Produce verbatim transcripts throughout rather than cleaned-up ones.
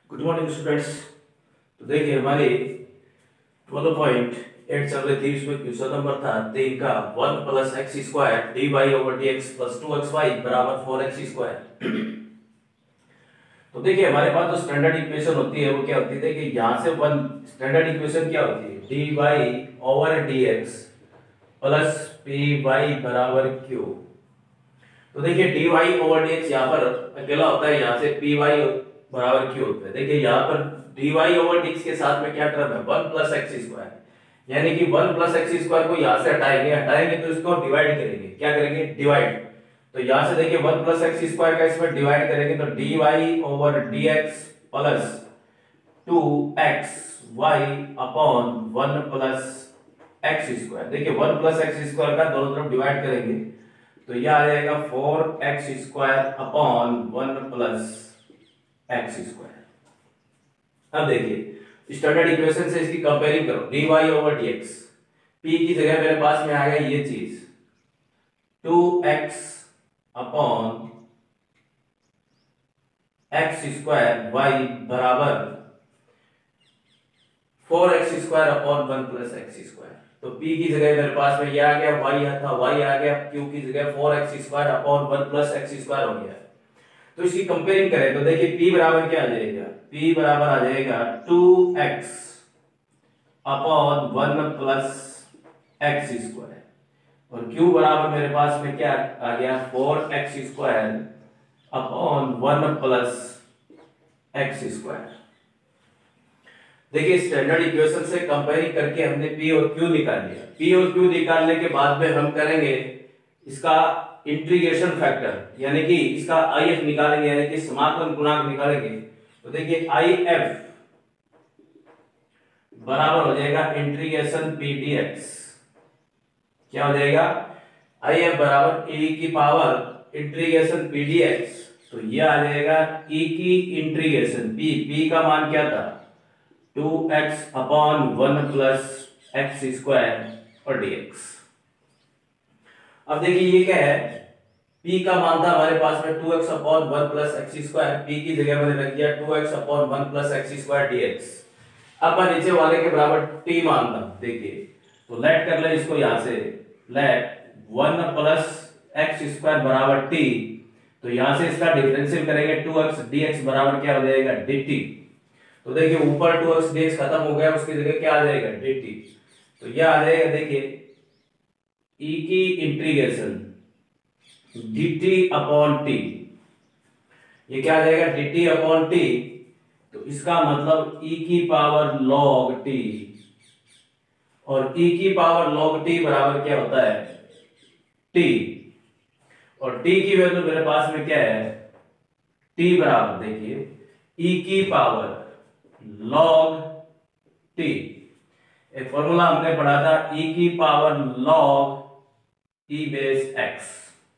Good morning students. तो देखिए हमारी ट्वेल्व पॉइंट एट चल रही थी, इसमें क्वेश्चन नंबर था तीन का one plus x square d y over d x plus two x y बराबर फोर एक्स स्क्वायर। तो देखिए हमारे पास जो स्टैंडर्ड इक्वेशन होती है वो क्या होती है, देखिए यहाँ से वन स्टैंडर्ड इक्वेशन क्या होती है, d y over d x plus p y बराबर क्यू। तो देखिए d y over d x यहाँ पर अकेला होता है, यहाँ से पी वाई बराबर क्यू होता है। देखिए यहाँ पर d y over d x के साथ में क्या टर्म है, वन प्लस एक्स स्क्वायर, यानी कि वन प्लस एक्स स्क्वायर को यहाँ से हटाएंगे हटाएंगे तो इसको डिवाइड करेंगे, क्या करेंगे, डिवाइड। तो यहाँ से देखिए वन प्लस एक्स स्क्वायर का इसमें डिवाइड करेंगे तो d y over d x plus two x y upon one plus x square. देखिए वन प्लस एक्स स्क्वायर का दोनों तरफ डिवाइड करेंगे तो यह आ जाएगा four x square upon one plus x square. अब देखिए स्टैंडर्ड इक्वेशन से इसकी कंपेयरिंग करो, d y over d x, पी की जगह मेरे पास में आ गया ये चीज two x upon x square y बराबर four x square upon one plus x square. तो p की जगह मेरे पास में ये आ गया, y था y आ गया, q की जगह four x square upon one plus x square हो गया। तो इसकी कंपेयरिंग करें तो देखिए p बराबर क्या आ जाएगा, p बराबर आ जाएगा two x upon one plus x square और q बराबर मेरे पास में क्या आ गया, four x square upon one plus x square. देखिए स्टैंडर्ड इक्वेशन से कंपेयरिंग करके हमने p और q निकाल लिया। p और q निकालने के बाद में हम करेंगे इसका इंटीग्रेशन फैक्टर, यानी कि इसका if निकालेंगे, यानी कि समाकलन गुणांक निकालेंगे। तो देखिए if बराबर हो जाएगा इंटीग्रेशन p dx, क्या हो जाएगा, if बराबर e की पावर इंटीग्रेशन p dx। तो यह आ जाएगा e की इंटीग्रेशन p, p का मान क्या था, two x upon one plus x square और dx। अब देखिए ये क्या है, p का मान था हमारे पास में two x upon one plus x square, p की जगह मैंने रख दिया two x upon one plus x square dx। अब मैं नीचे वाले के बराबर t मान था, देखिए तो लेट कर ले इसको, यहां से let one plus x square बराबर t, तो यहां से इसका डिफरेंशियल करेंगे टू एक्स dx बराबर क्या हो जाएगा, dt। तो देखिए ऊपर टू एक्स dx खत्म हो गया, उसकी जगह क्या आ जाएगा, dt। तो यह आ जाएगा देखिए e की इंटीग्रेशन dt अपॉन t, ये क्या आ जाएगा, dt अपॉन t। तो इसका मतलब e की पावर log t, और e की पावर log t बराबर क्या होता है, t। और t की वैल्यू मेरे पास में क्या है, t बराबर देखिए e की पावर log t, एक फॉर्मूला हमने पढ़ा था e की power log e base x,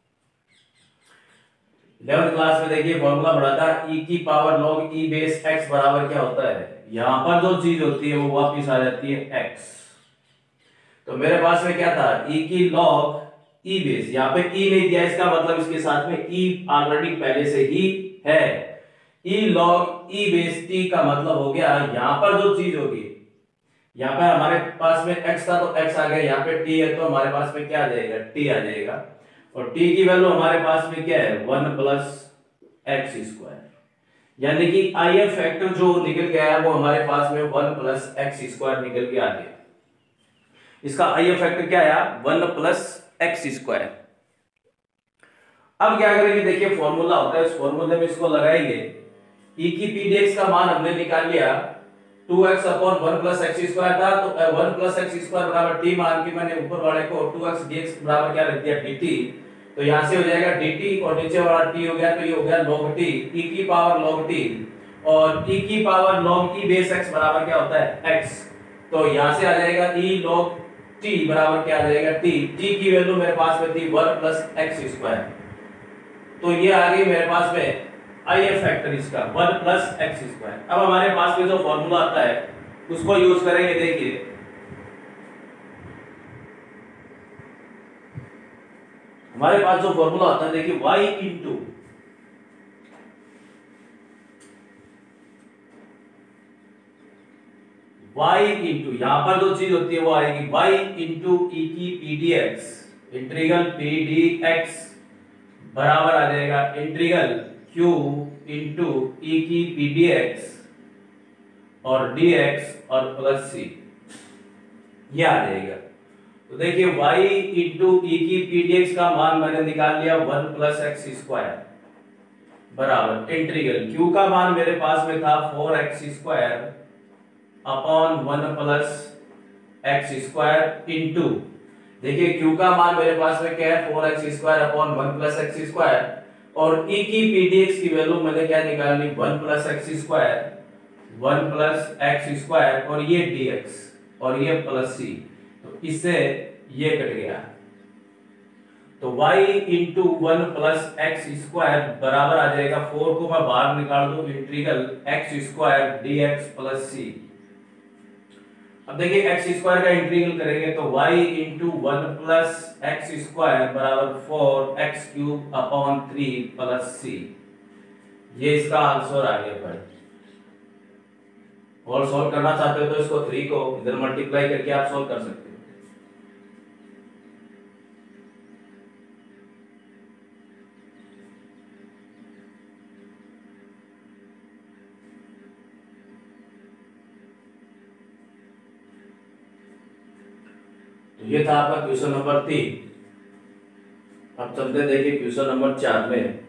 eleventh class में देखिए फॉर्मूला पढ़ा था e की power log e base x बराबर क्या होता है, यहां पर जो चीज होती है वो वापस आ जाती है x। तो मेरे पास में क्या था, e की log e बेस, यहाँ पे e नहीं दिया, इसका मतलब इसके साथ में e ऑलरेडी पहले से ही है। e log e base t का मतलब हो गया यहां पर जो चीज होगी, यहाँ पे हमारे पास में x था तो x आ गया, यहाँ पे t है तो हमारे पास में क्या आ जाएगा, t आ जाएगा। और t की वैल्यू हमारे पास में क्या है, वन प्लस एक्स स्क्वायर, यानी कि if फैक्टर जो निकल के आया वो हमारे पास में वन प्लस एक्स स्क्वायर निकल के आ गया। इसका if फैक्टर क्या आया, वन प्लस एक्स स्क्वायर। अब क्या करेंगे, देखिए फॉर्मूला होता है, उस फॉर्मूले में इसको लगाएंगे, e की p dx का मान हमने निकाल लिया, two x upon one plus x square था, तो वन प्लस एक्स स्क्वायर बराबर t मान के मैंने ऊपर वाले को टू एक्स dx बराबर क्या रख दिया, dt। तो यहां से हो जाएगा dt और नीचे वाला t हो गया, तो ये हो गया log t, e की पावर log t, और e की power log e base x बराबर क्या होता है, x। तो यहां से आ जाएगा e log t बराबर क्या आ जाएगा, t। t की वैल्यू मेरे पास में थी वन प्लस एक्स स्क्वायर, तो ये आ गई मेरे पास में if फैक्टर इसका वन प्लस एक्स स्क्वायर। अब हमारे पास में जो फॉर्मूला आता है उसको यूज करेंगे, देखिए हमारे पास जो फॉर्मूला आता है, देखिए y इंटू y इंटू, यहां पर जो चीज होती है वो आएगी y इंटू ई की p d x, integral p d x बराबर आ जाएगा इंटीग्रल q इंटू ई की पी डी एक्स और dx और प्लस c, ये आ जाएगा। तो देखिए y इंटू ई की पी डी एक्स का मान मैंने निकाल लिया वन प्लस एक्स स्क्वायर बराबर इंटीग्रल q का मान मेरे पास में था four x square upon one plus x square into, देखिए q का मान मेरे पास में क्या है four x square upon one plus x square, और e की पी डी एक्स की वैल्यू मैंने क्या निकालनी one plus x square one plus x square और ये dx और ये प्लस c, तो इससे ये कट गया। तो y into one plus x square बराबर आ जाएगा, फोर को मैं बाहर निकाल दूं integral x square dx plus c। अब देखिए एक्स स्क्वायर का इंटीग्रल करेंगे तो y into one plus x square बराबर four x cube upon three plus c, ये इसका आंसर आ गया भाई। और सॉल्व करना चाहते हो तो इसको थ्री को इधर मल्टीप्लाई करके आप सॉल्व कर सकते हो। तो ये था आपका क्वेश्चन नंबर तीन। अब चलते देखिए क्वेश्चन नंबर चार में।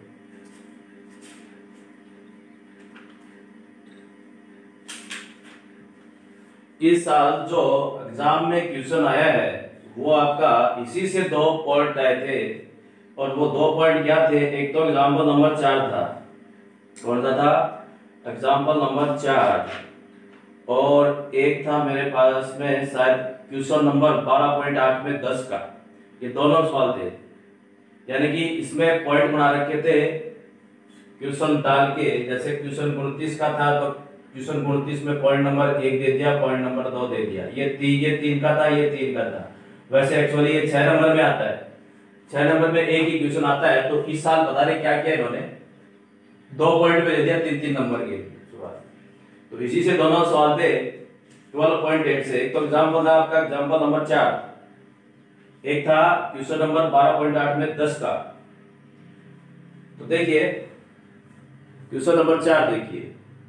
इस साल जो एग्जाम में क्वेश्चन आया है वो आपका इसी से दो पॉइंट आए थे, और वो दो पॉइंट क्या थे, एक तो एग्जाम्पल नंबर चार था, कौन सा था एग्जाम्पल नंबर चार, और एक था मेरे पास में शायद क्वेश्चन नंबर बारह पॉइंट आठ में दस का। ये दोनों सवाल थे, यानी कि इसमें पॉइंट बना रखे थे क्वेश्चन डाल के, जैसे क्वेश्चन उनतीस का था तो क्वेश्चन उनतीस में पॉइंट नंबर एक दे दिया, पॉइंट नंबर दो दे दिया, ये तीन ये तीन का था, ये तीन का था। वैसे एक्चुअली ये छह नंबर में आता है, छह नंबर में एक ही क्वेश्चन आता है। तो इस साल बता रहे क्या किया इन्होंने, दो पॉइंट पे दे दिया तीन तीन नंबर के सवाल। तो इसी से दोनों सवाल थे ट्वेल्व पॉइंट एट से। एक तो एग्जाम्पल था आपका एग्जाम्पल नंबर चार, एक था क्वेश्चन नंबर बारह पॉइंट आठ में दस का। तो देखिए क्वेश्चन नंबर चार देखिए,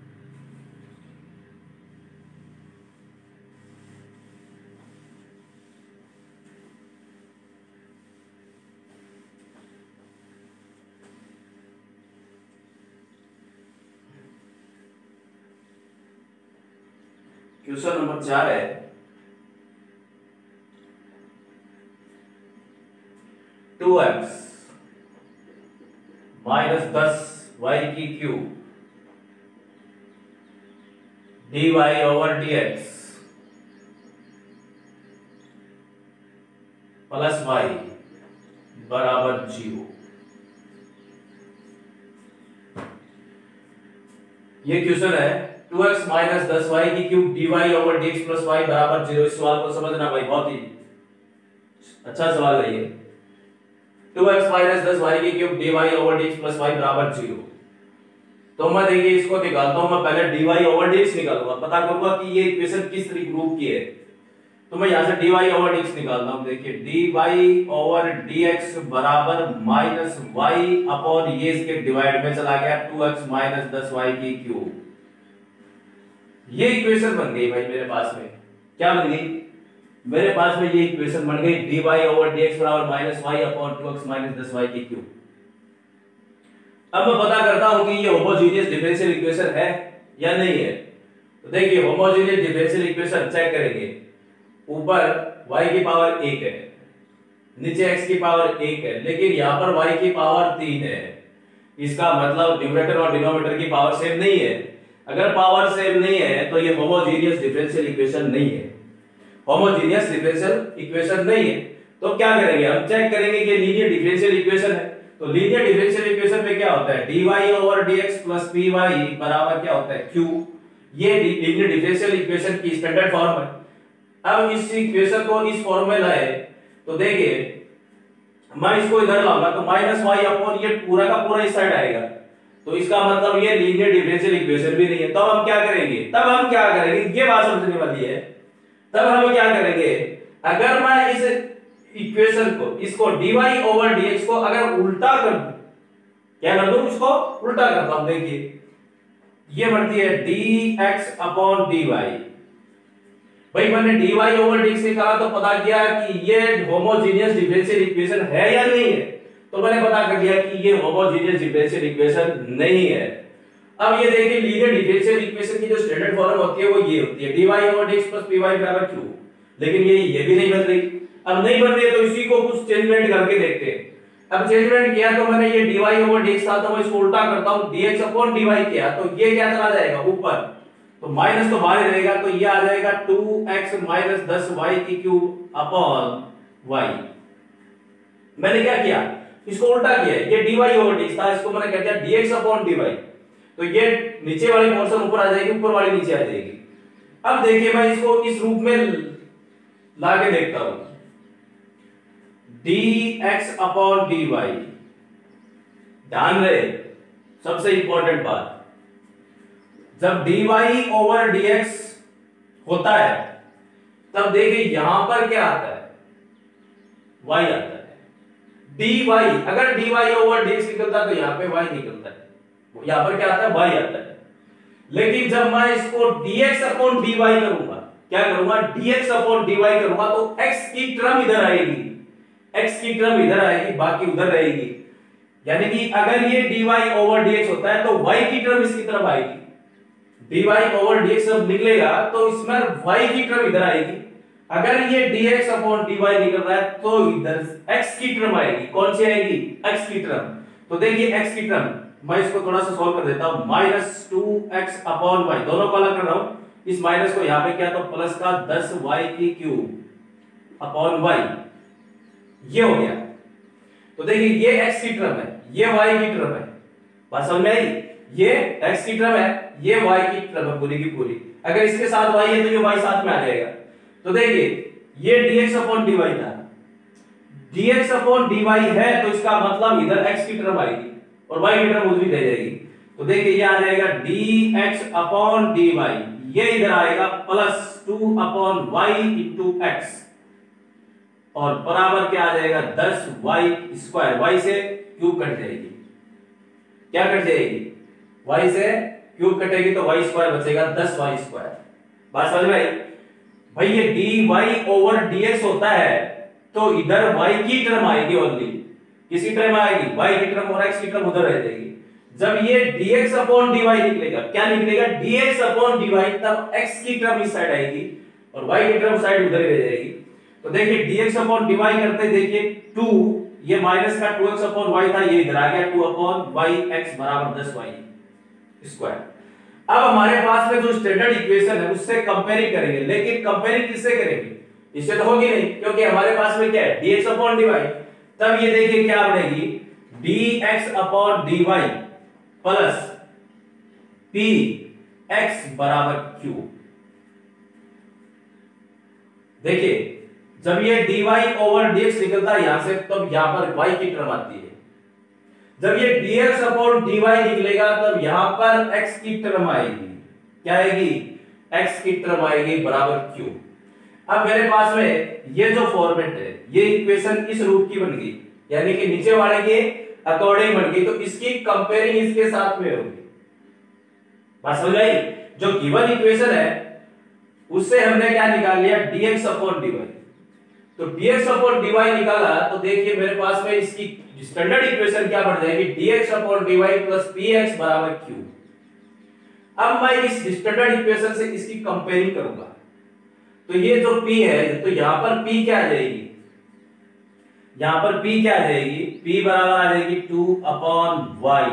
क्वेश्चन नंबर चार है, टू एक्स माइनस दस वाई की cube d y over d x plus y बराबर जीरो। ये क्वेश्चन है टू एक्स माइनस दस वाई की cube d y over d x plus y बराबर जीरो। इस सवाल को समझना भाई, बहुत ही अच्छा सवाल है ये। टू एक्स माइनस दस वाई की cube d y over d x plus y बराबर जीरो। तो मैं देखिए इसको निकालता हूं, मैं पहले d y over d x निकालूंगा, पता करूंगा कि ये इक्वेशन किस तरीके ग्रुप की है। तो मैं यहां से d y over d x निकालता हूं। देखिए d y over d x बराबर माइनस वाई अपॉन ये इसके डिवाइड में चला गया टू एक्स माइनस दस वाई की क्यूब। ये इक्वेशन बन गई भाई मेरे पास में, क्या बन गई मेरे पास में, ये इक्वेशन बन गई d y over d x बराबर minus y upon two x minus दस वाई की क्यूब। अब मैं पता करता हूं कि ये होमोजेनियस डिफरेंशियल इक्वेशन है या नहीं है। तो देखिए होमोजेनियस डिफरेंशियल इक्वेशन चेक करेंगे, ऊपर y की पावर एक है, नीचे x की पावर एक है, लेकिन यहां पर y की पावर तीन है। इसका मतलब न्यूमरेटर और डिनोमिनेटर की पावर सेम नहीं है। अगर पावर सेम नहीं है तो ये होमोजेनियस डिफरेंशियल इक्वेशन नहीं है, होमोजेनियस डिफरेंशियल इक्वेशन नहीं है। तो क्या करेंगे, हम चेक करेंगे कि लीनियर डिफरेंशियल इक्वेशन है। तो लीनियर डिफरेंशियल इक्वेशन में क्या होता है, dy over dx plus py बराबर क्या होता है q। ये लीनियर डिफरेंशियल इक्वेशन की स्टैंडर्ड फॉर्म है। अब इस इक्वेशन को इस फॉर्म में लाए तो देखिए मैं इसको इधर लाऊंगा तो माइनस वाई अपॉन ये पूरा का पूरा इस साइड आएगा, तो इसका मतलब ये लीनियर डिफरेंशियल इक्वेशन भी नहीं है। तब हम क्या करेंगे तब हम क्या करेंगे ये बात समझने वाली है। तब हम क्या करेंगे, अगर मैं इस इक्वेशन को इसको dy ओवर dx को अगर उल्टा कर दूं, क्या कर दूं, इसको उल्टा करता हूं। देखिए ये बढ़ती है dx अपॉन dy। भाई मैंने dy ओवर dx निकाला तो पता किया कि ये होमोजेनियस डिफरेंशियल इक्वेशन है या नहीं है। तो मैंने पता कर लिया कि ये होमोजेनियस डिफरेंशियल इक्वेशन नहीं है। अब ये देखिए लीनियर डिफरेंशियल इक्वेशन की जो स्टैंडर्ड फॉर्म होती है वो ये होती है dy over dx plus py बराबर q। लेकिन ये ये भी नहीं बन रही। अब नहीं बन रही है तो इसी को कुछ चेंजमेंट करके देखते हैं। अब चेंजमेंट किया तो मैंने ये dy ओवर dx था तो मैं इसको उल्टा करता हूं, dx अपॉन dy किया तो ये क्या चला जाएगा ऊपर, तो माइनस तो बाहर ही रहेगा, तो ये आ जाएगा two x minus ten y की क्यूब अपॉन y। मैंने क्या किया, इसको उल्टा किया, ये dy ओवर dx था, इसको मैंने कह दिया dx अपॉन dy। तो ये नीचे वाली पोर्शन ऊपर आ जाएगी, ऊपर वाली नीचे आ जाएगी। अब देखिए मैं इसको इस रूप में लाके देखता हूं, dx अपॉन dy। ध्यान रहे सबसे इंपॉर्टेंट बात, जब dy ओवर dx होता है तब देखिए यहां पर क्या आता है, y आता है। dy अगर dy ओवर dx निकलता है तो यहां पे y निकलता है, यहां पर क्या आता है, y आता है। लेकिन जब मैं इसको dx अपॉन dy करूंगा, क्या करूंगा, dx अपॉन dy करूंगा तो x की टर्म इधर आएगी, x की टर्म इधर आएगी, बाकी उधर रहेगी। यानी कि अगर ये dy ओवर dx होता है तो y की टर्म इसकी तरफ आएगी, dy ओवर dx जब निकलेगा तो इसमें y की टर्म इधर आएगी। अगर ये dx अपॉन dy निकल रहा है तो इधर x की टर्म आएगी। कौन सी आएगी, x की टर्म। तो देखिए x की टर्म मैं इसको थोड़ा सा सॉल्व कर देता हूं, minus two x upon y, दोनों को अलग कर रहा हूं। इस माइनस को यहां पे क्या, तो प्लस का दस वाई की क्यूब अपॉन वाई, ये हो गया। तो देखिए ये x की टर्म है, ये y की टर्म है, बात समझ में आई। ये x की टर्म है, ये y की टर्म है पूरी की पूरी। अगर इसके साथ y है तो ये y साथ में आ जाएगा। तो देखिए ये dx अपॉन dy था, dx अपॉन dy है तो इसका मतलब इधर x की टर्म आएगी और y की टर्म उधर ही रह जाएगी। तो देखिए ये आ जाएगा dx अपॉन dy, ये इधर आएगा plus two upon y into x, और बराबर क्या आ जाएगा, दस वाई स्क्वायर। y से क्यूब कट जाएगी, क्या कट जाएगी, y से क्यूब कटेगी तो y स्क्वायर बचेगा दस वाई स्क्वायर। बात समझ में आई। भाई ये dy ओवर dx होता है तो इधर y की टर्म आएगी, ओनली किसी टर्म आएगी, y की टर्म और x की टर्म उधर रह जाएगी। जब ये dx अपॉन dy निकलेगा, क्या निकलेगा, dx अपॉन dy, तब x की टर्म इस साइड आएगी और y की टर्म साइड उधर रह जाएगी। तो देखिए dx अपॉन dy करते देखिए टू, ये माइनस का टू एक्स अपॉन y था, ये इधर आ गया टू अपॉन वाई एक्स बराबर दस वाई स्क्वायर। अब हमारे पास में जो स्टैंडर्ड इक्वेशन है उससे कंपेयरिंग करेंगे, लेकिन कंपेयरिंग किससे करेंगे, इससे तो होगी नहीं क्योंकि हमारे पास में क्या है, dx अपॉन dy। तब ये देखिए क्या बनेगी, dx upon dy plus p x बराबर q। देखिए जब ये dy ओवर dx निकलता है यहां से, तब यहां पर y की टर्म आती है। जब ये dx अपॉन dy निकलेगा तब यहां पर x की टर्म आएगी, क्या आएगी, x की टर्म आएगी बराबर q। अब मेरे पास में ये जो फॉर्मेट है, ये इक्वेशन इस रूप की बन गई, यानी कि नीचे वाले के अकॉर्डिंग बन गई, तो इसकी कंपेयरिंग इसके साथ में होगी। बात समझ आई। जो गिवन इक्वेशन है उससे हमने क्या निकाल लिया, dx अपॉन dy। तो dx अपॉन dy निकाला तो देखिए मेरे पास में इसकी स्टैंडर्ड इक्वेशन क्या बन जाएगी, dx अपॉन dy प्लस px बराबर q। अब मैं इस स्टैंडर्ड इक्वेशन से इसकी कंपेयरिंग करूंगा, तो ये जो p है, तो यहां पर p क्या आ जाएगी, यहां पर p क्या आ जाएगी, p बराबर आ जाएगी टू अपॉन y।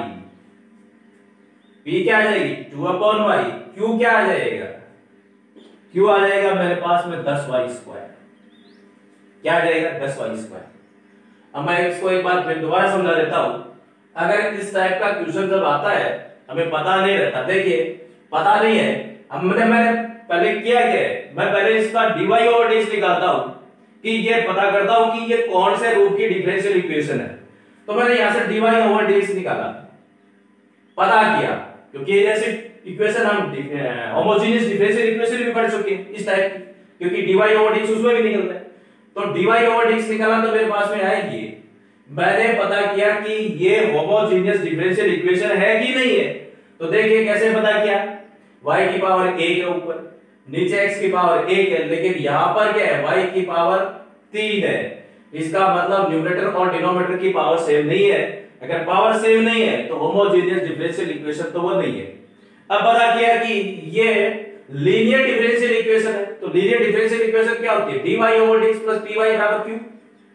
p क्या आ जाएगी, टू अपॉन y। q क्या आ जाएगा, q आ जाएगा मेरे पास में दस वाई स्क्वायर। क्या आ जाएगा, दस वाई स्क्वायर। अब मैं इसको एक बार फिर दोबारा समझा देता हूं। अगर इस टाइप का क्वेश्चन जब आता है, हमें पता नहीं रहता, देखिए पता नहीं है, हमने मैंने पहले किया क्या है, मैं पहले इसका dy ओवर dx निकालता हूं कि ये पता करता हूं कि ये कौन से रूप की डिफरेंशियल इक्वेशन है। तो मैंने यहां से dy ओवर dx निकाला, पता किया, क्योंकि ऐसे इक्वेशन हम होमोजेनियस डिफरेंशियल इक्वेशन भी पढ़ चुके हैं इस टाइप की, क्योंकि dy ओवर dx उसमें भी निकलता है। तो dy ओवर dx निकाला तो मेरे पास में आएगी, मैंने पता किया कि ये होमोजेनियस डिफरेंशियल इक्वेशन है कि नहीं है। तो देखिए कैसे पता किया, y की पावर एक है ऊपर, नीचे x की पावर एक है, लेकिन यहां पर क्या है y की पावर तीन है। इसका मतलब न्यूमरेटर और डिनोमिनेटर की पावर सेम नहीं है। अगर पावर सेम नहीं है तो होमोजेनियस डिफरेंशियल इक्वेशन तो वो नहीं है। अब पता किया कि ये लीनियर डिफरेंशियल इक्वेशन है। तो लीनियर डिफरेंशियल इक्वेशन क्या होती है, dy over dx plus py बराबर q।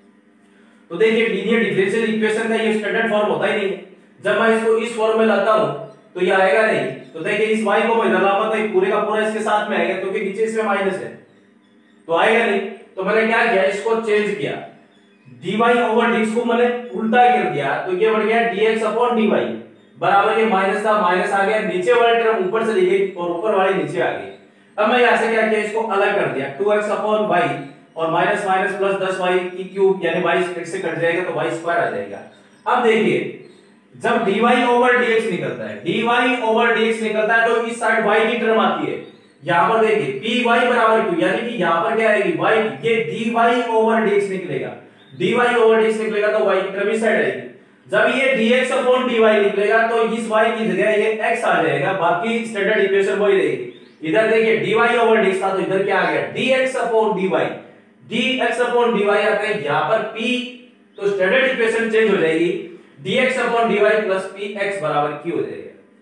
तो देखिए लीनियर डिफरेंशियल इक्वेशन का ये स्टैंडर्ड फॉर्म होता ही नहीं है। जब मैं इसको इस फॉर्म में लाता हूं तो ये आएगा नहीं। तो देखिए इस y को मैं लगाऊंगा तो पूरे का पूरा इसके साथ में आएगा, क्योंकि नीचे इसमें माइनस है तो आएगा नहीं। तो मैंने क्या किया, इसको चेंज किया, dy ओवर dx को मैंने उल्टा कर दिया, तो ये बढ़ गया dx अपॉन dy बराबर, ये माइनस था माइनस आ गया, नीचे वाली टर्म ऊपर चली गई और ऊपर वाली नीचे आ गई। अब मैं यहां से क्या किया, इसको अलग कर दिया, टू एक्स अपॉन y और माइनस माइनस प्लस दस वाई की क्यूब यानी y से कट जाएगा तो y स्क्वायर आ जाएगा। अब देखिए जब dy ओवर dx निकलता है, dy ओवर dx निकलता है तो इस साइड y की टर्म आती है। यहां पर देखिए py बराबर q, यानी कि यहां पर क्या आएगी y, ये dy ओवर dx निकलेगा, dy ओवर dx निकलेगा तो y की टर्म इस साइड आएगी। जब ये dx अपॉन dy निकलेगा तो इस y की जगह ये x आ जाएगा, बाकी स्टैंडर्ड इक्वेशन वही रहेगी। इधर देखिए dy ओवर dx था तो इधर क्या आ गया dx upon dy, dx upon dy आता है यहां पर p, तो स्टैंडर्ड इक्वेशन चेंज हो जाएगी, dx अपॉन dy प्लस px बराबर q हो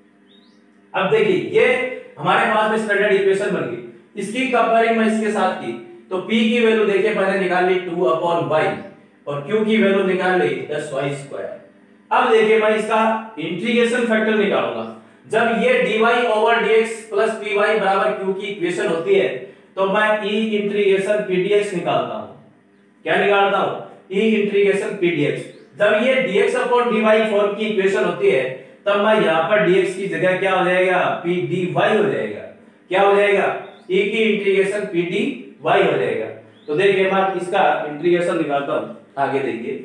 जाएगा। अब देखिए ये हमारे पास में स्टैंडर्ड इक्वेशन बन गई। इसकी कंपेयरिंग मैं इसके साथ की तो p की वैल्यू देखिए मैंने निकाल ली टू अपॉन y और q की वैल्यू निकाल ली टेन वाई स्क्वायर। अब देखिए मैं इसका इंटीग्रेशन फैक्टर निकालूंगा। जब ये dy over dx plus py बराबर q की इक्वेशन होती है तो मैं e इंटीग्रेशन pdx निकालता हूं। क्या निकालता हूं, e इंटीग्रेशन pdx। जब ये dx अपॉन dy फॉर्म की इक्वेशन होती है तब मैं यहां पर dx की जगह क्या हो जाएगा pdy हो जाएगा। क्या हो जाएगा, e की इंटीग्रेशन pdy हो जाएगा। तो देखिए मैं इसका इंटीग्रेशन निकालता हूं, आगे देखिए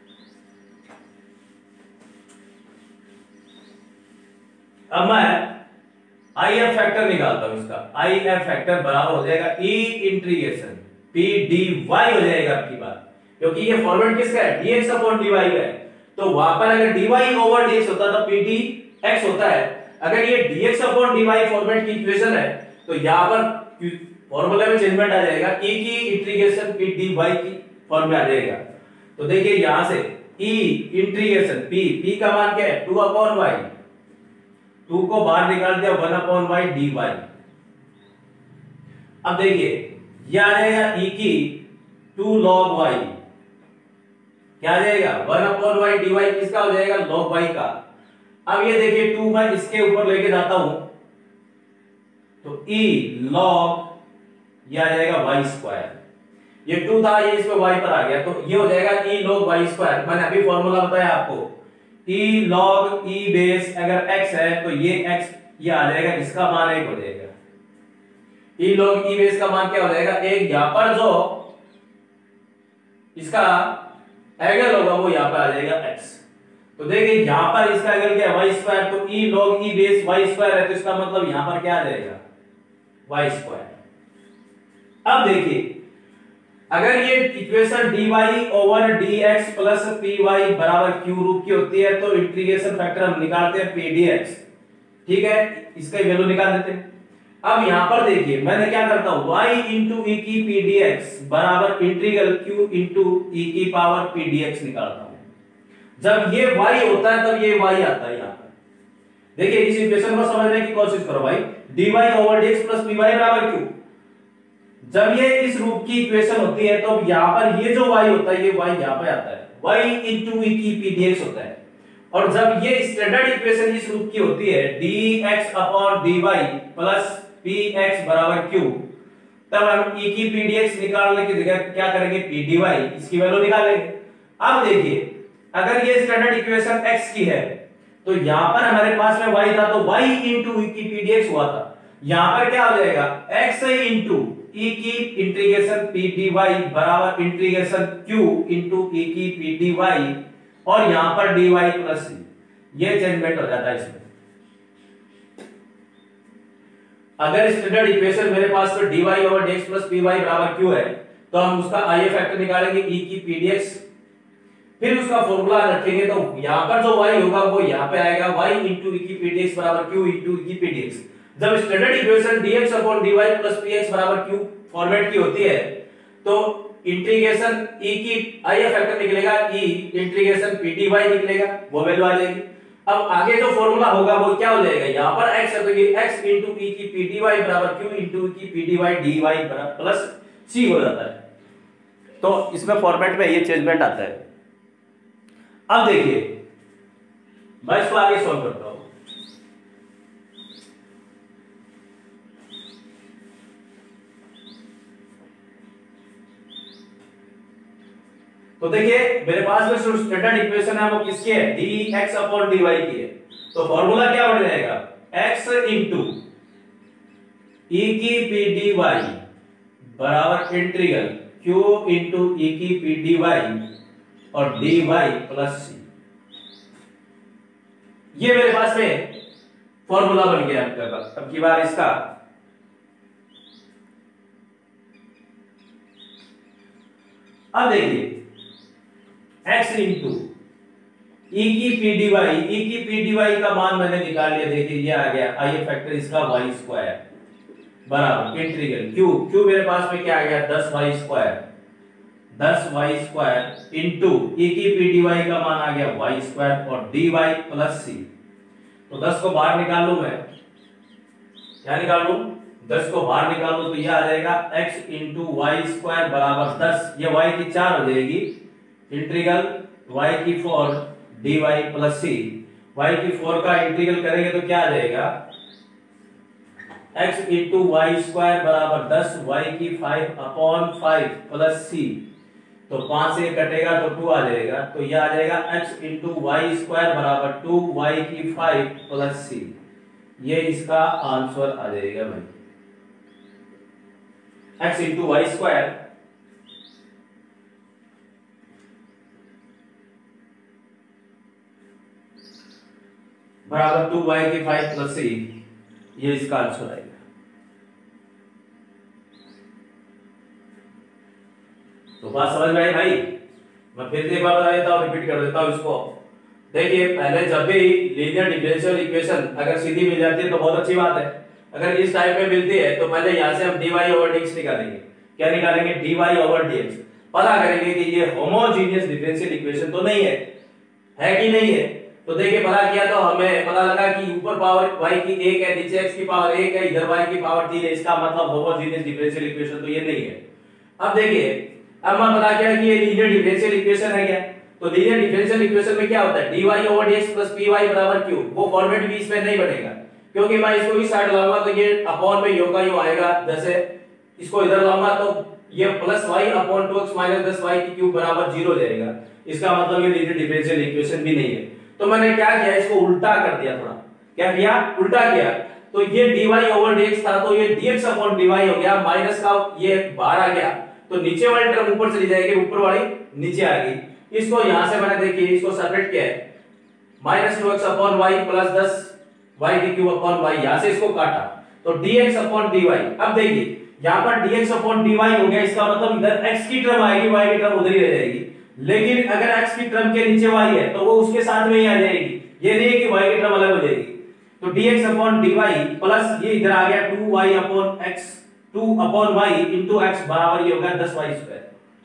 अब मैं आई एफ फैक्टर निकालता हूं। इसका आई एफ फैक्टर बराबर हो जाएगा e इंटीग्रेशन p dy हो जाएगा आपकी बात, क्योंकि ये फॉर्मेट किसका है dx अपॉन dy का है। तो वहां पर अगर dy ओवर dx होता तो p dx होता है। अगर ये dx अपॉन dy फॉर्मेट की इक्वेशन है तो यहां पर फॉर्मूला में चेंजमेंट आ जाएगा, e की इंटीग्रेशन p dy की फॉर्म में आ जाएगा। तो देखिए यहां से e इंटीग्रेशन p p का मान क्या है टू अपॉन y, टू को बाहर निकाल दिया one upon y d y. अब देखिए यह आ जाएगा e की टू लॉग y, क्या आ जाएगा one upon y d y किसका हो जाएगा लॉग y का। अब ये देखिए टू मैं इसके ऊपर लेके जाता हूं तो e लॉग यह आ जाएगा y स्क्वायर, ये टू था ये इसमें y पर आ गया तो ये हो जाएगा e लॉग y स्क्वायर। मैंने अभी फॉर्मूला बताया आपको e log e बेस अगर x है तो ये x ये आ जाएगा, इसका मान एक हो जाएगा। e log e बेस का मान क्या हो जाएगा एक, यहां पर जो इसका एंगल होगा वो यहां पर आ जाएगा x। तो देखिए यहां पर इसका एंगल क्या है y स्क्वायर, तो e log e base y square है तो इसका मतलब यहां पर क्या आ जाएगा y स्क्वायर। अब देखिए अगर ये equation dy over dx plus py बराबर q रूप की होती है तो इंटीग्रेशन फैक्टर हम निकालते हैं pdx, ठीक है, इसका वैल्यू निकाल देते हैं। अब यहां पर देखिए मैंने क्या करता हूं y into e की pdx बराबर इंटीग्रल q into e की पावर pdx निकालता हूं। जब ये y होता है तब ये y आता है यहां पर। देखिए इस इक्वेशन को समझने की कोशिश करो भाई, dy over dx plus py बराबर q। जब ये इस रूप की इक्वेशन होती है तो यहां पर ये जो y होता है ये y यहां पे आता है, y into e की pdx होता है। और जब ये स्टैंडर्ड इक्वेशन इस रूप की होती है dx अपॉन dy प्लस px बराबर q, तब हम e की pdx निकालने की जगह क्या करेंगे pdy, इसकी वैल्यू निकालेंगे। अब देखिए अगर ये स्टैंडर्ड इक्वेशन x की है तो यहां पर हमारे पास में y था तो y into e की pdx हुआ था। यहां पर क्या हो जाएगा x into e की इंटीग्रेशन p dy बराबर इंटीग्रेशन q into e की p dy और यहां पर dy प्लस c, ये चेंजमेंट हो जाता है इसमें। अगर स्टैंडर्ड इक्वेशन मेरे पास में dy over dx plus py बराबर q है तो हम उसका आईए फैक्टर निकालेंगे e की pdx, फिर उसका फॉर्मूला रखेंगे तो यहां पर जो y होगा वो यहां पे आएगा y into e की pdx बराबर q into e की pdx। जब standard equation dx upon dy plus px बराबर q फॉर्मेट की होती है तो इंटीग्रेशन e की आईए फैक्टर निकलेगा e इंटीग्रेशन pdy निकलेगा, वो वैल्यू आ जाएगी। अब आगे जो फॉर्मूला होगा वो क्या हो जाएगा, यहां पर x है तो ये x into e की pdy बराबर q into e की pdy dy बराबर प्लस c हो जाता है। तो इसमें फॉर्मेट में ये चेंजमेंट आता है। अब देखिए मैं इसको आगे सॉल्व करता हूं। तो देखिए मेरे पास में जो स्टैंडर्ड इक्वेशन है वो किसकी है, dx अपॉन dy की है। तो फॉर्मूला क्या बन जाएगा, x इंटू e की pdy बराबर इंटीग्रल q इंटू e की pdy और dy प्लस c। ये मेरे पास में फॉर्मूला बन गया आपका। अब की बार इसका अब देखिए x इंटू e की pdy, e की pdy का मान मैंने निकाल लिया, देखिए ये आ गया आइए फैक्टर इसका y स्क्वायर बराबर इंटीग्रल q, q मेरे पास में क्या आ गया दस वाई स्क्वायर, दस वाई स्क्वायर इंटू e की pdy का मान आ गया y स्क्वायर और dy प्लस c। तो दस को बाहर निकाल लूं मैं, क्या निकाल लूं, दस को बाहर निकाल लूं तो यह आ जाएगा x इंटू वाई स्क्वायर बराबर दस, ये y की चार हो जाएगी इंटीग्रल y की four dy plus c। y की फोर का इंटीग्रल करेंगे तो क्या आ जाएगा x इंटू वाई स्क्वायर बराबर दस, y की five upon five plus c। तो पांच से कटेगा तो टू आ जाएगा, तो यह आ जाएगा x इंटू वाई स्क्वायर बराबर टू, y की फाइव प्लस c। ये इसका आंसर आ जाएगा भाई, x इंटू वाई स्क्वायर बराबर टू वाई की फाइव प्लस सी, ये इसका आंसर आएगा। तो बात समझ में आई भाई, मैं फिर एक बार बता देता हूँ, रिपीट कर देता हूँ इसको। देखिए पहले जब भी लीनियर डिफरेंशियल इक्वेशन अगर सीधी मिल जाती है तो बहुत अच्छी बात है। अगर इस टाइप में मिलती है तो पहले यहाँ से हम dy ओवर dx निकालेंगे। क्या निकालेंगे, dy ओवर dx। पता करेंगे कि ये होमोजेनियस डिफरेंशियल इक्वेशन तो नहीं है, है कि नहीं है। तो देखिए पता किया तो हमें पता लगा कि ऊपर पावर y की एक है, नीचे x की पावर एक है, इधर y की पावर तीन है। इसका मतलब होमोजेनियस डिफरेंशियल इक्वेशन तो ये नहीं है। अब देखिए अब मैं पता किया कि ये लीनियर डिफरेंशियल इक्वेशन है क्या, तो लीनियर डिफरेंशियल इक्वेशन में क्या होता है dy over dx plus py बराबर q। वो फॉर्मेट भी इसमें नहीं बनेगा क्योंकि मैं इसको इस साइड लाऊंगा तो ये अपॉन में यो का यो आएगा, जैसे इसको इधर लाऊंगा तो ये plus y upon two x minus दस y की क्यूब बराबर जीरो जाएगा। इसका मतलब ये लीनियर डिफरेंशियल इक्वेशन भी नहीं है। तो मैंने क्या किया, इसको उल्टा कर दिया, थोड़ा क्या किया, उल्टा किया। तो ये dy ओवर dx था तो ये dx अपॉन dy हो गया, माइनस का ये बाहर आ गया तो नीचे वाली टर्म ऊपर चली जाएगी, ऊपर वाली नीचे आ गई। इसको यहां से मैंने देखिए इसको सेपरेट किया है, minus two x upon y plus दस वाई की क्यूब अपॉन वाई, यहां से इसको काटा तो dx अपॉन dy। अब देखिए यहां पर dx अपॉन dy हो गया, इसका मतलब इधर x की टर्म आएगी, y की टर्म उधर ही रह जाएगी। लेकिन अगर x की टर्म के नीचे y है तो वो उसके साथ में ही आ जाएगी, ये नहीं है कि y की टर्म अलग हो जाएगी। तो dx अपॉन dy प्लस ये इधर आ गया two y upon x, two upon y into x बराबर ये होगा दस वाई स्क्वायर।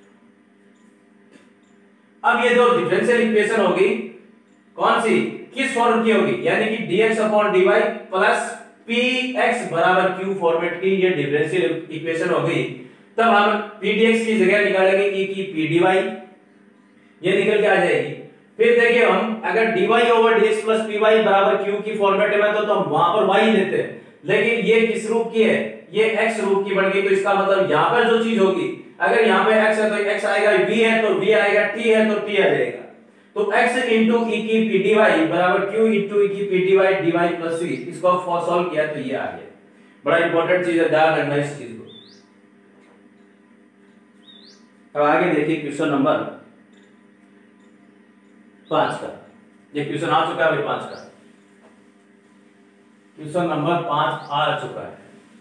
अब ये जो डिफरेंशियल इक्वेशन होगी कौन सी, किस फॉर्म की होगी, यानी कि dx अपॉन dy प्लस px बराबर q फॉर्मेट की ये डिफरेंशियल इक्वेशन होगी। तब हम pdx की जगह निकालेंगे e की pdy, ये निकल के आ जाएगी। फिर देखिए हम अगर dy over dx plus py बराबर q की फॉर्मेट में तो, तो हम वहां पर y लेते हैं, लेकिन ये किस रूप की है, ये x रूप की बन गई। तो इसका मतलब यहां पर जो चीज होगी, अगर यहां पे x है तो x आएगा, v है तो v आएगा, t है तो t आ जाएगा। तो x into e की pdy बराबर q into e की pdy dy प्लस c, इसको सॉल्व किया तो ये आ गया। बड़ा इंपॉर्टेंट चीज है, ध्यान रखना इस चीज को। अब आगे देखिए क्वेश्चन नंबर पांच का, ये क्वेश्चन आ चुका है पांच का, क्वेश्चन नंबर पांच आ चुका है।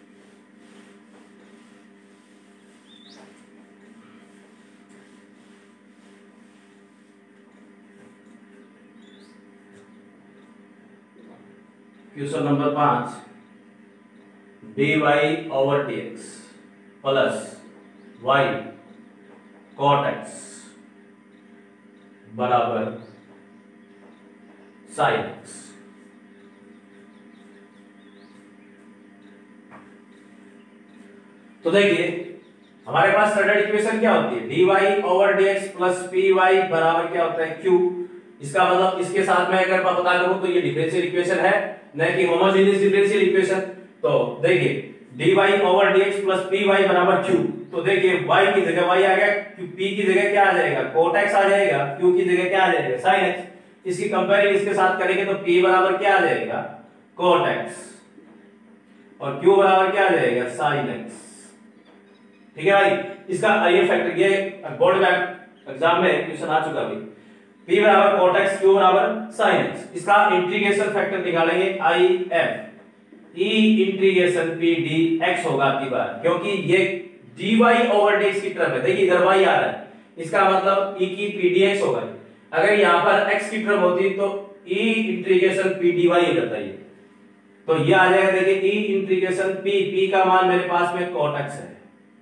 क्वेश्चन नंबर पांच, d y over d x plus y cot x बराबर साइन एक्स। तो देखिए हमारे पास स्टैंडर्ड इक्वेशन क्या होती है, dy over dx plus py बराबर क्या होता है q। इसका मतलब इसके साथ में अगर मैं बता दूं तो ये डिफरेंशियल इक्वेशन है, न कि होमोजेनियस डिफरेंशियल इक्वेशन। तो देखिए dy over dx plus py बराबर q। तो देखिए y की जगह y आ गया, p की जगह क्या आ जाएगा cot x आ जाएगा, q की जगह क्या आ जाएगा sin x। इसकी कंपेयरिंग इसके साथ करेंगे तो p बराबर क्या आ जाएगा cot x और q बराबर क्या आ जाएगा sin x। ठीक है भाई, इसका ये फैक्टर ये बोर्ड में एग्जाम में क्वेश्चन आ चुका भाई, p बराबर cot x q बराबर sin x। इसका इंटीग्रेशन फैक्टर निकालेंगे i f e integration p dx होगा आपकी बार, क्योंकि ये dy ओवर dx की टर्म है। देखिए इधर y आ रहा है, इसका मतलब e की p dx होगा। अगर यहां पर x की टर्म होती तो e इंटीग्रेशन p dy हो जाता है, तो ये आ जाएगा। देखिए e इंटीग्रेशन p, p का मान मेरे पास में cot x है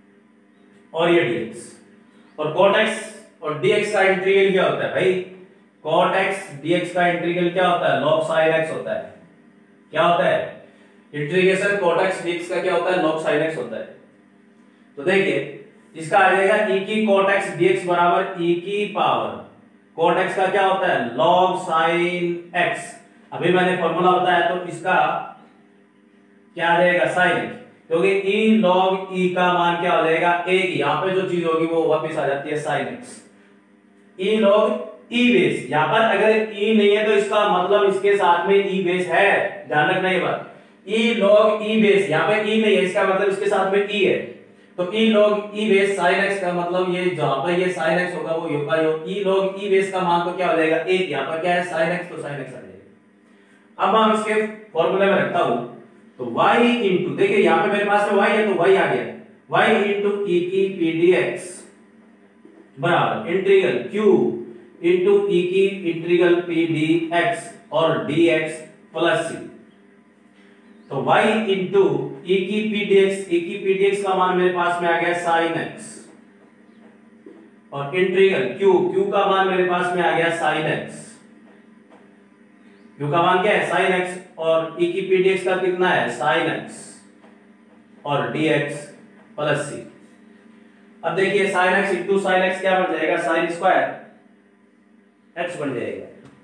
और ये dx, और cot x और dx का इंटीग्रल क्या होता है भाई, cot x dx का इंटीग्रल क्या होता है log sin x होता है। क्या होता है इंटीग्रेशन cot x dx का क्या होता है log sin x होता है। तो देखिए इसका आ जाएगा e की cot x dx बराबर e की पावर cot x का क्या होता है log sin x। अभी मैंने फॉर्मूला बताया तो इसका क्या आ जाएगा sin x, क्योंकि e log e का मान क्या हो जाएगा एक, यहाँ पे जो चीज होगी वो वापस आ जाती है sin x। e log e base, यहाँ पर अगर e नहीं है तो इसका मतलब इसके साथ में e बेस है, ध्यान रखना ये बात। e log e बेस, यहाँ पे e नहीं है इसका मतलब इसके साथ में e है, तो e log e base sin x का मतलब ये जहाँ पर ये sin x होगा वो होगा e log e बेस का मान तो क्या हो जाएगा एक, यहाँ पर क्या है sin x तो sin x आ जाएगा। अब हम इसके फॉर्मूले में रखता हूं तो y इंटू, देखिए यहाँ पे मेरे पास में y है तो y आ गया, y इंटू e की p dx बराबर इंटीग्रल q इंटू e की इंटीग्रल p dx और dx प्लस c। तो y इंटू e की p dx, e की p dx का मान मेरे पास में आ गया sin x और इंटीग्रल q, q का मान मेरे पास में आ गया sin x, q का मान क्या है sin x और e की p dx का कितना है sin x और dx प्लस c। अब देखिए sin x into sin x क्या बन जाएगा sin स्क्वायर x बन जाएगा।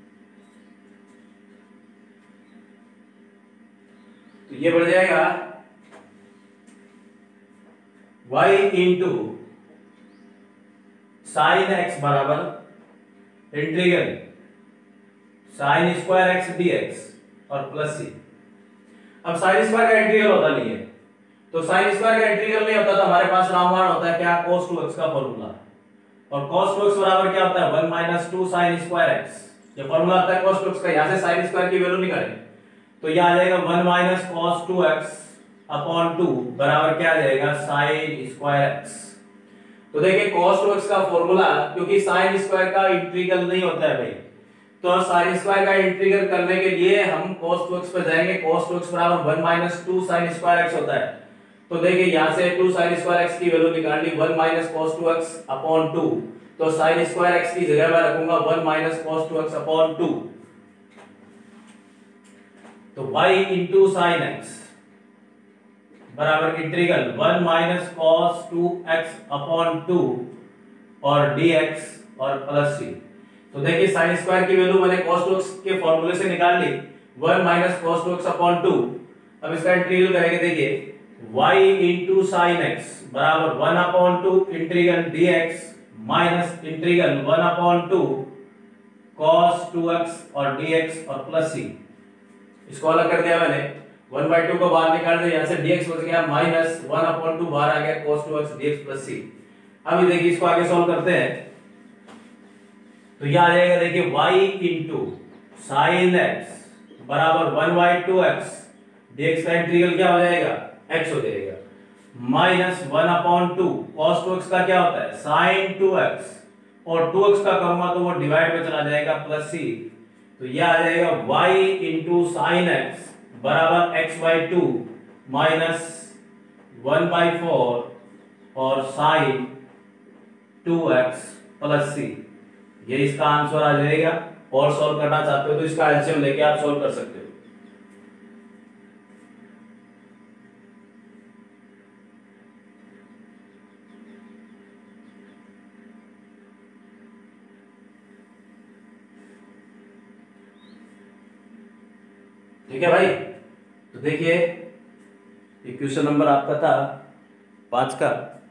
तो ये बढ़ जाएगा y इंटू साइन एक्स बराबर integral sine square x dx और प्लस सी। अब साइन स्क्वायर का इंटीग्रल होता नहीं है, तो साइन स्क्वायर का इंटीग्रल नहीं होता तो हमारे पास रामबाण होता है क्या cos टू एक्स का फॉर्मूला, और cos टू एक्स बराबर क्या होता है one minus two sine square x. ये फॉर्मूला आता है cos टू एक्स का, यहां से साइन स्क्वायर की वैल्यू निकालें तो यह आ जाएगा one minus cos two x upon two बराबर क्या आ जाएगा साइन स्क्वायर एक्स। तो देखिए cos टू एक्स का फॉर्मूला, क्योंकि साइन स्क्वायर का इंटीग्रल नहीं होता है भाई, तो साइन स्क्वायर का इंटीग्रल करने के लिए हम cos टू एक्स पे जाएंगे। cos टू एक्स बराबर one minus two sine square x होता है, तो देखिए यहां से टू साइन स्क्वायर एक्स की वैल्यू निकालनी one minus cos two x upon two, तो साइन स्क्वायर एक्स की जगह मैं रखूंगा one minus cos two x upon two, तो y इंटू साइन एक्स बराबर integral one minus cos two x upon two और dx और प्लस c। तो देखिए साइन स्क्वायर की वैल्यू मैंने cos टू एक्स के फॉर्मूले से निकाल ली one minus cos two x upon two. अब इसका इंटीग्रल करेंगे, देखिए y इंटू साइन एक्स बराबर one upon two integral dx minus integral one upon two cos two x और dx और प्लस c। इसको अलग कर दिया मैंने, वन बाई टू को बाहर निकाल दिया, यहाँ से dx बच गया माइनस वन अपॉन टू बाहर आ गया cos two x dx plus c। अभी देखिए इसको आगे सॉल्व करते हैं तो यह आ जाएगा, देखिए y इंटू साइन एक्स बराबर one by two x, dx का इंटीग्रल क्या हो जाएगा x हो जाएगा, minus one upon two cos two x का क्या होता है साइन टू एक्स, और टू एक्स का करूंगा तो वो डिवाइड में चला जाएगा प्लस c। तो यह आ जाएगा y इंटू साइन एक्स बराबर x by two minus one by four और sine two x plus c, ये इसका आंसर आ जाएगा। और सॉल्व करना चाहते हो तो इसका एलसीएम लेके आप सॉल्व कर सकते हो। ठीक है भाई, तो देखिए क्वेश्चन नंबर आपका था पांच का।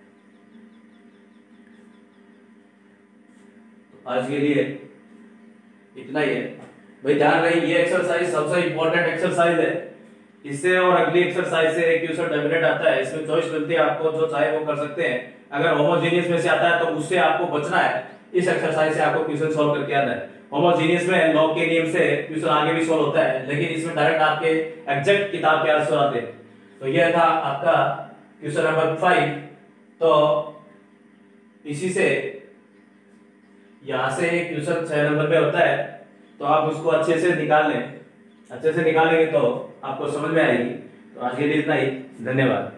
तो आज के लिए इतना ही है भाई। ध्यान रहे ये एक्सरसाइज सबसे इंपॉर्टेंट एक्सरसाइज है। इससे और अगली एक्सरसाइज से एक क्वेश्चन डेफिनेट आता है, इसमें चॉइस मिलती है आपको, जो चाहे वो कर सकते हैं। अगर होमोजेनियस में से आता है तो उससे आपको बचना है। इस एक्सरसाइज से आपको क्वेश्चन सॉल्व करके आना है। होमोजेनियस में लॉग के नियम से क्वेश्चन आगे भी सॉल्व होता है, लेकिन इसमें डायरेक्ट आपके एग्जैक्ट किताब के आंसर आते हैं। तो यह था आपका क्वेश्चन नंबर फाइव। तो इसी से यहां से क्वेश्चन छह नंबर पे होता है, तो आप उसको अच्छे से निकाल लें। अच्छे से निकालेंगे तो आपको समझ में आएगी। तो आज के लिए इतना ही, धन्यवाद।